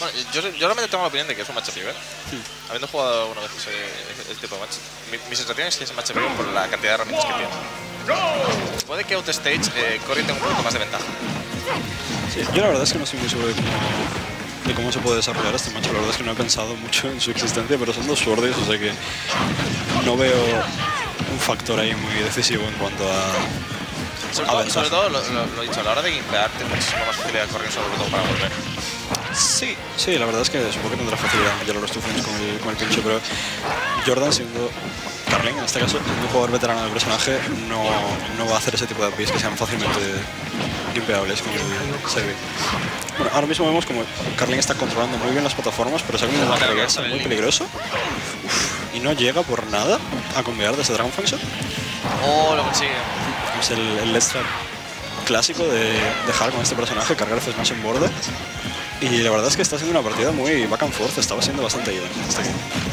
Bueno, yo realmente tengo la opinión de que es un matchup river. Habiendo jugado alguna vez el tipo de match, mi sensación es que es un matchup river por la cantidad de herramientas que tiene. Puede que outstage Corrin tenga un poquito más de ventaja. Sí, yo la verdad es que no estoy muy seguro de cómo se puede desarrollar este match. La verdad es que no he pensado mucho en su existencia, pero son dos swordies, o sea que no veo un factor ahí muy decisivo en cuanto a sobre todo lo he dicho, a la hora de gimpear tiene muchísima más facilidad correr, sobre todo para volver. Sí, la verdad es que supongo que tendrá facilidad en meter los tufos con el pincho, pero Jordan, siendo Carling, en este caso, un jugador veterano del personaje, no va a hacer ese tipo de APIs que sean fácilmente gimpeables con el Sevi. Bueno, ahora mismo vemos como Carling está controlando muy bien las plataformas, pero saca un reversa muy peligroso. Y no llega por nada a convear desde Dragon Function. Oh, lo consigue. Es el let's trap clásico de dejar con este personaje, cargar F-Smash en borde. Y la verdad es que está siendo una partida muy back and forth, estaba siendo bastante even hasta aquí.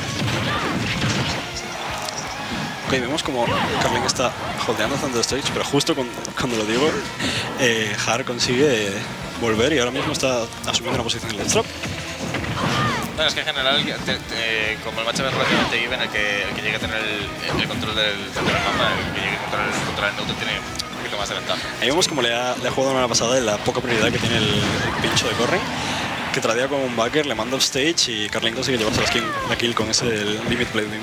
Ok, vemos como Carling está holdeando bastante stage, pero justo cuando lo digo, Har consigue volver y ahora mismo está asumiendo una posición en el let's drop. Bueno, es que en general, como el matchup es relativamente even, el que llegue a tener el control del mapa, el que llegue a controlar el neutro tiene un poquito más de ventaja. Ahí vemos como le ha jugado una pasada en la poca prioridad que tiene el pincho de Corrin, que tradea como un backer, le manda offstage y Carling consigue llevarse la kill con ese limit blading.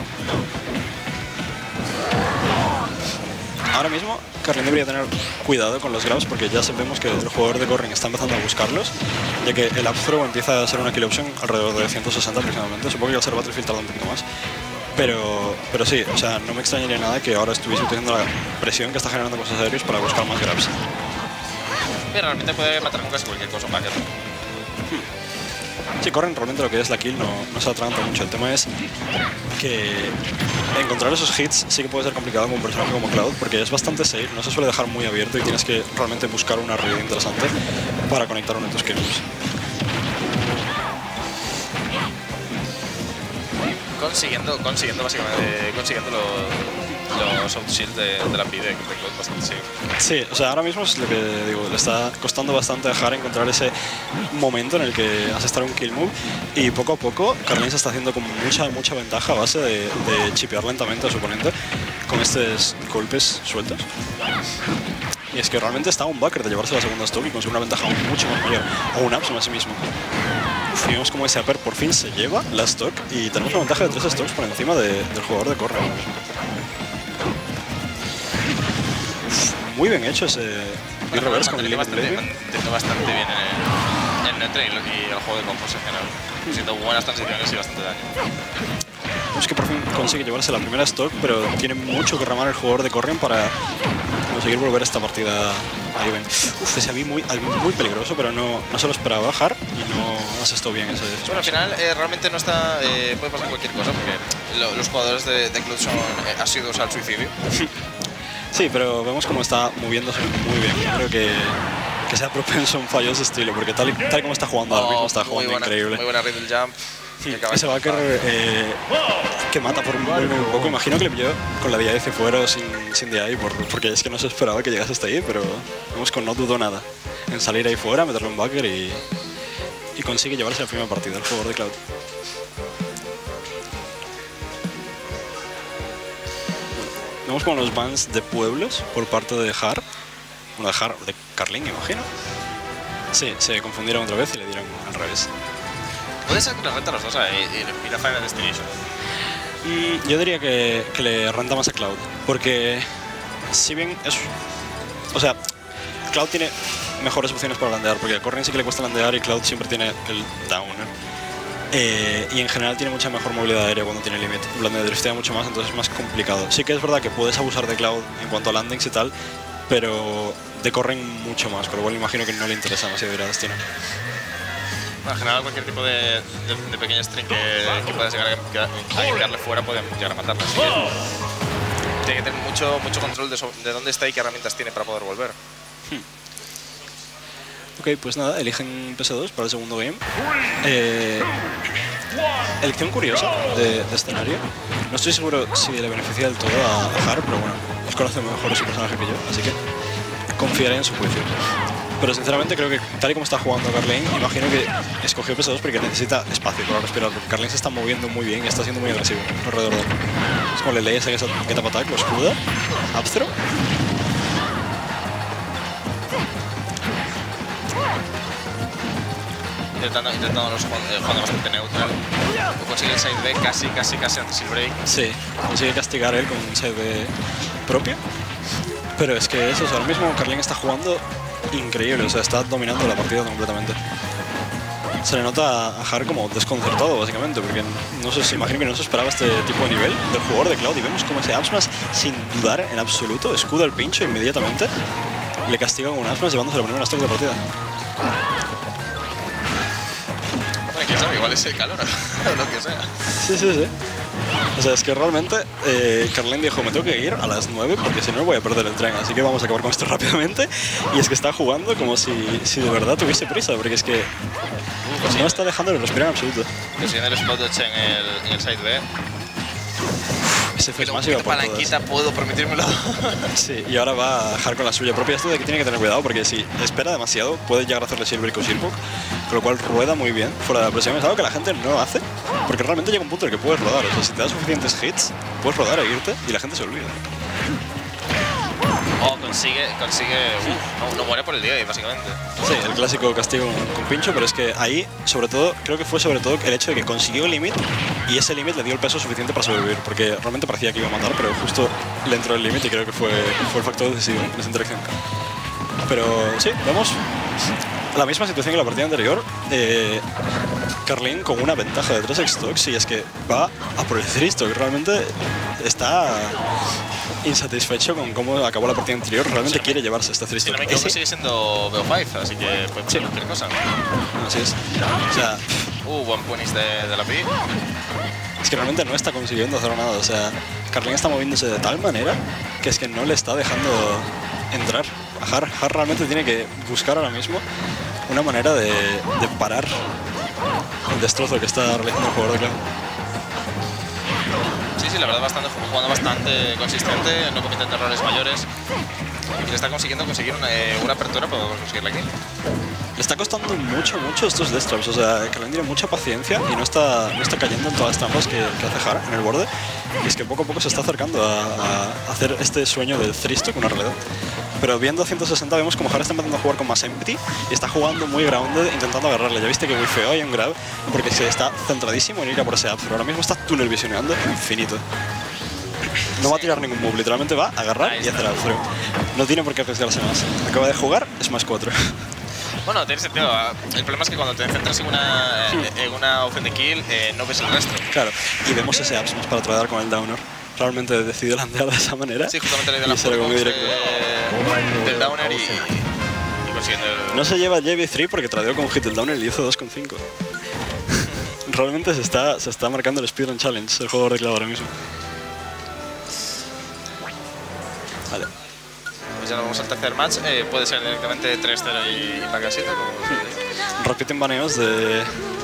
Ahora mismo Carling debería tener cuidado con los grabs porque ya sabemos que el jugador de Corrin está empezando a buscarlos, ya que el up throw empieza a ser una kill option alrededor de 160 aproximadamente. Supongo que al ser Battlefield tarda un poquito más, pero sí, o sea, no me extrañaría nada que ahora estuviese utilizando la presión que está generando cosas aéreos para buscar más grabs. Pero realmente puede matar con casi cualquier cosa un backer. Sí, Corrin realmente lo que es la kill no se atraganta mucho. El tema es que encontrar esos hits sí que puede ser complicado con un personaje como Cloud, porque es bastante safe, no se suele dejar muy abierto y tienes que realmente buscar una read interesante para conectar uno de tus kills. Consiguiendo básicamente los outshields de la PID de Cloud bastante safe. Sí, o sea, ahora mismo es lo que digo, le está costando bastante a Har encontrar ese momento en el que asestar un kill move y poco a poco Carling se está haciendo con mucha ventaja a base de chipear lentamente a su oponente con estos golpes sueltos. Y es que realmente está un backer de llevarse la segunda stock y conseguir una ventaja mucho más mayor, o un upsum a sí mismo. Uf, vemos como ese upper por fin se lleva la stock y tenemos una ventaja de 3 stocks por encima del jugador de Corrin ahora mismo. Muy bien hecho ese reverse con el limit blading. Manteniendo bastante bien el neutro y el juego de combos en general. Haciendo buenas transiciones y bastante daño. Es que por fin consigue llevarse la primera stock, pero tiene mucho que ramar el jugador de Corrin para conseguir volver esta partida a even. Uf, ese AV muy peligroso, pero no se lo esperaba bajar y no asestó bien ese. Bueno, al final realmente no está. Puede pasar cualquier cosa porque los jugadores de Cloud son asiduos al suicidio. Sí, pero vemos cómo está moviéndose muy bien. Yo creo que sea propenso a un fallo de ese estilo, porque tal y como está jugando ahora mismo, está jugando increíble. Muy buena riddle jump. Ese backer que mata por muy poco. Imagino que le pilló con la DI hacia fuera o sin DI, porque es que no se esperaba que llegase hasta ahí, pero vemos que no dudó nada en salir ahí fuera, meterle un backer y consigue llevarse la primera partida el jugador de Cloud. Vemos como los bans de pueblos por parte de Har, de Carling, imagino. Sí, se confundieron otra vez y le dieron al revés. Puede ser que le renta a los dos y la Final Destination. Yo diría que le renta más a Cloud, porque si bien es... O sea, Cloud tiene mejores opciones para landear, porque a Corrin sí que le cuesta landear y Cloud siempre tiene el downer. Y en general tiene mucha mejor movilidad aérea cuando tiene limit. Blandea driftea mucho más, entonces es más complicado. Sí que es verdad que puedes abusar de Cloud en cuanto a landings y tal, pero de Corrin mucho más, por lo cual imagino que no le interesa demasiado ir a destino. En general, cualquier tipo de pequeña string que puedas llegar a guiarle fuera puede llegar a matarla. Así que tiene que tener mucho control de dónde está y qué herramientas tiene para poder volver. Ok, pues nada, eligen PS2 para el segundo game. Elección curiosa de escenario. No estoy seguro si le beneficia del todo a Har, pero bueno, él conoce mejor a su personaje que yo, así que confiaré en su juicio. Pero sinceramente creo que tal y como está jugando Karlane, imagino que escogió PS2 porque necesita espacio para respirar, porque Karlane se está moviendo muy bien y está siendo muy agresivo alrededor de él. Es como le lee ese Get Up Attack, lo escuda, Upthrow. Intentando jugando bastante neutral. Consigue el side B casi antes el break. Sí, consigue castigar él con un side B propio. Pero es que eso, o sea, ahora mismo Karlane está jugando increíble, o sea, está dominando la partida completamente. Se le nota a Har como desconcertado, básicamente, porque no sé, imagino que no se esperaba este tipo de nivel del jugador de Cloud. Y vemos como ese Upsmash, sin dudar en absoluto, escuda el pincho inmediatamente. Le castiga con un Upsmash llevándose la primera stock de partida. Bueno, quién sabe, igual es el calor o lo que sea. Sí. O sea, es que realmente Karlane dijo, me tengo que ir a las 9 porque si no voy a perder el tren, así que vamos a acabar con esto rápidamente. Y es que está jugando como si de verdad tuviese prisa, porque es que no está dejándole respirar en absoluto. Consigue el spot dodge en el side B. Ese fue más iba por palanquita, puedo permitírmelo. Sí, y ahora va a bajar con la suya propia. Esto de que tiene que tener cuidado porque si espera demasiado puede llegar a hacerle Silver o Silpok, con lo cual rueda muy bien fuera de la presión. Es algo que la gente no hace porque realmente llega un punto en el que puedes rodar. O sea, si te das suficientes hits, puedes rodar e irte y la gente se olvida. Oh, consigue no muere por el día, básicamente. Sí, el clásico castigo con pincho, pero es que ahí, sobre todo, creo que fue sobre todo el hecho de que consiguió el límite y ese límite le dio el peso suficiente para sobrevivir, porque realmente parecía que iba a matar, pero justo le entró el límite y creo que fue el factor decisivo en esa interacción. Pero sí, vemos la misma situación que la partida anterior. Karlane con una ventaja de 3 stocks y es que va a por el 3-stock. Realmente está insatisfecho con cómo acabó la partida anterior. Realmente quiere llevarse este 3-stock. Si no me equivoco, sigue siendo BO5, así que puede ser cualquier cosa. Así es. O sea, buen punish de la Pi. es que realmente no está consiguiendo hacer nada. O sea, Karlane está moviéndose de tal manera que es que no le está dejando entrar. Har realmente tiene que buscar ahora mismo una manera de parar el destrozo que está realizando el jugador de Cloud. Sí, la verdad, jugando bastante consistente, no cometiendo errores mayores. Y le está consiguiendo conseguir una apertura para conseguir la kill. Le está costando mucho estos death traps. O sea, Karlane tiene mucha paciencia y no está cayendo en todas las trampas que hace Har en el borde. Y es que poco a poco se está acercando a hacer este sueño del 3-stock una realidad. Pero viendo 160 vemos como Har está empezando a jugar con más empty y está jugando muy grounded intentando agarrarle. Ya viste que muy feo hay un grab porque se está centradísimo en ir a por ese up, pero ahora mismo está tunnel visioneando infinito. No va a tirar ningún move, literalmente va a agarrar y hacer up throw. No tiene por qué arriesgarse más. Acaba de jugar Smash 4. Bueno, tiene sentido. El problema es que cuando te centras en una opción de kill, no ves el resto. Claro, y vemos ese up smash para tratar con el downer. Realmente decidió landear de esa manera. Sí, justamente le dio la full del downer y consiguiendo el... No se lleva JB3 porque tradeó con hit el downer y hizo 2,5. Realmente se está marcando el speedrun challenge el jugador de Cloud ahora mismo. Vale. Pues ya nos vamos al tercer match. Puede ser directamente 3-0 y para casita. Repiten baneos de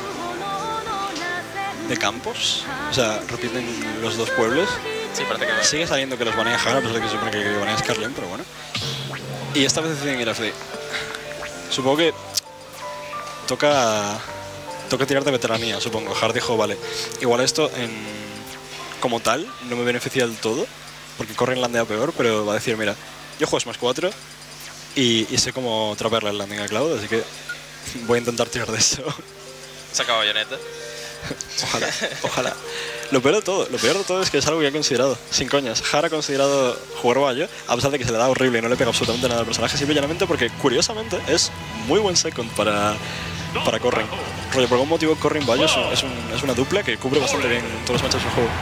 campos. O sea, repiten los dos pueblos. Sí, parece que sigue saliendo que los banea Har, a pesar de que se supone que banea Karlane, pero bueno. Y esta vez deciden ir a FD. Supongo que toca tirar de veteranía, supongo. Har dijo, vale, igual esto como tal no me beneficia del todo, porque Corrin landea peor, pero va a decir, mira, yo juego Smash 4 y sé cómo trapearle el landing a Cloud, así que voy a intentar tirar de eso. Saca bayoneta. Ojalá. Lo peor de todo es que es algo que ha considerado, sin coñas. Har ha considerado jugar Bayo, a pesar de que se le da horrible y no le pega absolutamente nada al personaje, simplemente porque, curiosamente, es muy buen second para Corrin. Rollo, por algún motivo Corrin Bayo es una dupla que cubre bastante bien todos los matches del juego.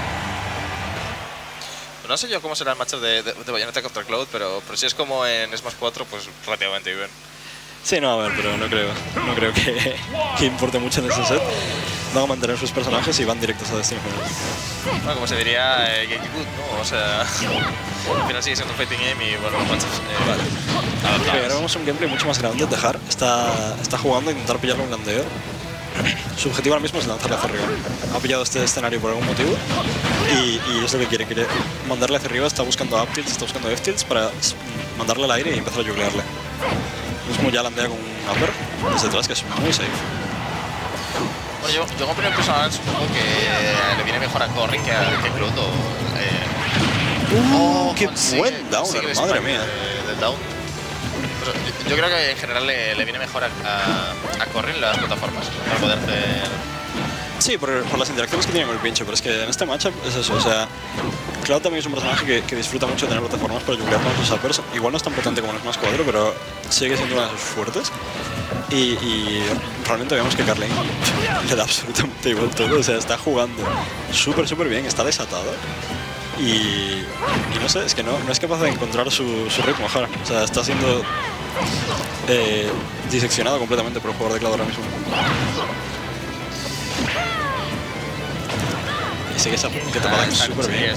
No sé yo cómo será el matchup de Bayonetta contra Cloud, pero si es como en Smash 4, pues relativamente bien. Sí, no, a ver, pero no creo que importe mucho en ese set. Van a mantener sus personajes y van directos a destino final. Bueno, como se diría, Game Good, ¿no? O sea, al final sigue siendo un fighting game y bueno, los matchups, vale. Ahora vemos un gameplay mucho más grande de Har. Está jugando a intentar pillarle un landeo. Su objetivo ahora mismo es lanzarle hacia arriba. Ha pillado este escenario por algún motivo y es lo que quiere mandarle hacia arriba. Está buscando up tilts, está buscando F tilts para mandarle al aire y empezar a juglearle. Mismo ya landea con un upper desde atrás, que es muy safe. Bueno, yo como opinión personal supongo que le viene mejor a Corrin que a Cloud. ¡Qué buen downer! Madre mía. Del down. Pero yo creo que en general le viene mejor a Corrin las plataformas para poder hacer... Sí, por las interacciones que tiene con el pinche, pero es que en este matchup es eso, o sea, Cloud también es un personaje que disfruta mucho de tener plataformas para jugar con sus uppers. Igual no es tan potente como los más 4, pero sigue siendo una de sus fuertes. Y realmente vemos que Carlin le da absolutamente igual todo, o sea, está jugando súper bien, está desatado. Y no sé, es que no es capaz de encontrar su ritmo, Har. O sea, está siendo diseccionado completamente por el jugador de Cloud ahora mismo. Y sigue esa tapada súper bien.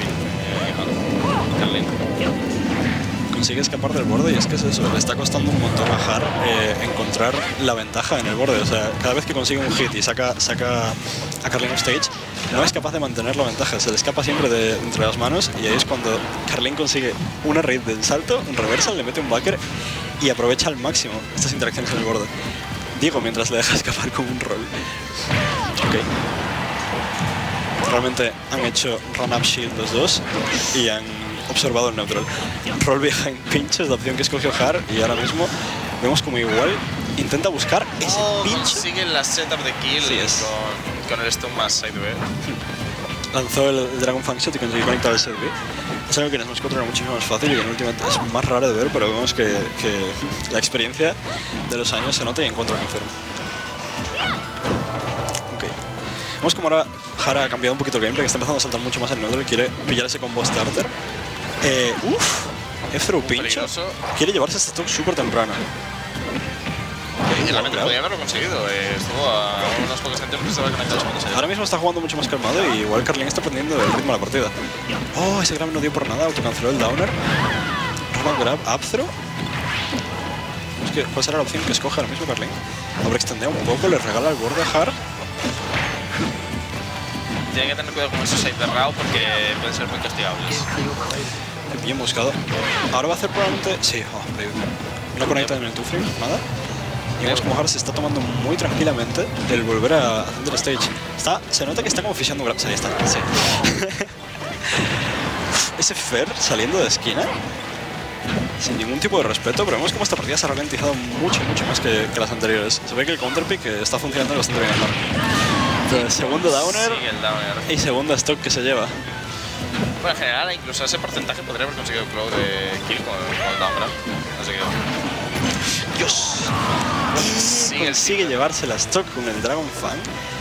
Consigue escapar del borde y es que es eso, le está costando un montón a Har encontrar la ventaja en el borde. O sea, cada vez que consigue un hit y saca a Carlin stage, no es capaz de mantener la ventaja, se le escapa siempre de entre las manos y ahí es cuando Carlin consigue una raid del salto, un reversal, le mete un backer y aprovecha al máximo estas interacciones en el borde. Digo, mientras le deja escapar con un roll. Ok. Realmente han hecho run-up shield los dos y han observado el neutral. Roll behind pinch es la opción que escogió Har y ahora mismo vemos como igual intenta buscar ese pinch. Sigue la setup de kill con el stun más side B. Lanzó el Dragon Fang Shot y consiguió conectar el side B. Es algo que en Smash 4 era muchísimo más fácil y que en Ultimate es más raro de ver, pero vemos que la experiencia de los años se nota y encuentra un enfermo. Vemos como ahora Har ha cambiado un poquito el gameplay, que está empezando a saltar mucho más el neutral y quiere pillar ese combo starter. F-throw pincho. Quiere llevarse este stock súper temprano. Realmente podría haberlo conseguido. Estuvo a unos pocos centímetros que estaba conectado. Ahora mismo está jugando mucho más calmado y igual Carlin está perdiendo el ritmo de la partida. Oh, ese grab no dio por nada, autocanceló el downer. Run grab, up throw. Es que, ¿cuál será la opción que escoge ahora mismo Carlin? Overextendea un poco, le regala el borde a Har. Tiene que tener cuidado con esos side de Rao porque pueden ser muy castigables. Bien buscado. Ahora va a hacer probablemente... Sí, una conecta en el two-frame, nada. Y vemos como Har se está tomando muy tranquilamente el volver a Thunder Stage. Se nota que está como fishando grabs. Ahí está, sí. Ese Fer saliendo de esquina sin ningún tipo de respeto, pero vemos como esta partida se ha ralentizado mucho más que las anteriores. Se ve que el counterpick está funcionando bastante bien. Segundo downer y segundo stock que se lleva. Bueno, en general, incluso ese porcentaje podría haber conseguido Cloud de kill con el downer. No sé qué. Dios. Y consigue llevarse la stock con el Dragon Fang.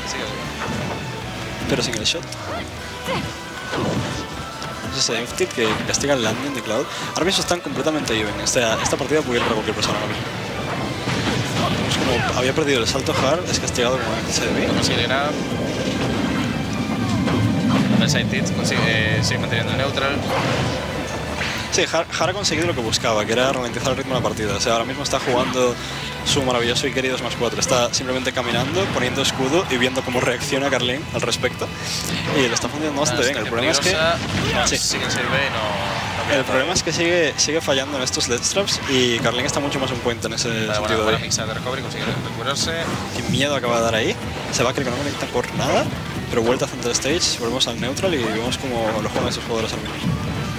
Pero sin el shot. Ese F-tip que castiga el landing de Cloud. Ahora mismo están completamente even. Esta partida puede ir para cualquier persona ahora mismo. Como había perdido el salto Har, es castigado como el CDB. Consigue grab. El side hit, sigue manteniendo el neutral. Sí, Har ha conseguido lo que buscaba, que era ralentizar el ritmo de la partida. O sea, ahora mismo está jugando su maravilloso y querido Smash 4. Está simplemente caminando, poniendo escudo y viendo cómo reacciona Carlin al respecto. Y le está funcionando bastante bien. El problema es que... El problema es que sigue fallando en estos lead straps y Carlin está mucho más on point en ese sentido. Buena mixada de recovery, consigue recuperarse. Qué miedo acaba de dar ahí. Se va a creer que no conecta por nada, pero vuelta a Center Stage, volvemos al neutral y vemos cómo lo juegan esos jugadores al menos.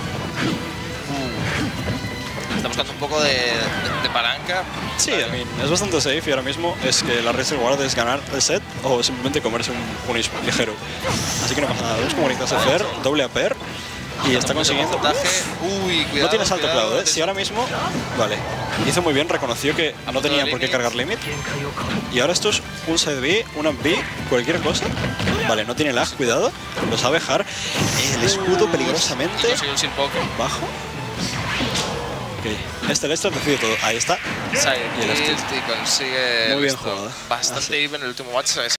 Está buscando un poco de palanca. Sí, es bastante safe y ahora mismo es que la risk reward es ganar el set o simplemente comerse un punish ligero. Así que no pasa nada. Vemos cómo conecta a Fer, doble a Per. Y está consiguiendo... Uy, cuidado, no tiene salto Cloud, ¿eh? Si ahora mismo... Vale. Hizo muy bien, reconoció que no tenía por qué cargar limit. Y ahora esto es un side B, una B, cualquier cosa. Vale, no tiene lag, cuidado. Lo sabe Har. El escudo peligrosamente bajo. Ok. Este Lester decide todo. Ahí está. Y consigue... Muy bien jugado. Bastante even en el último match.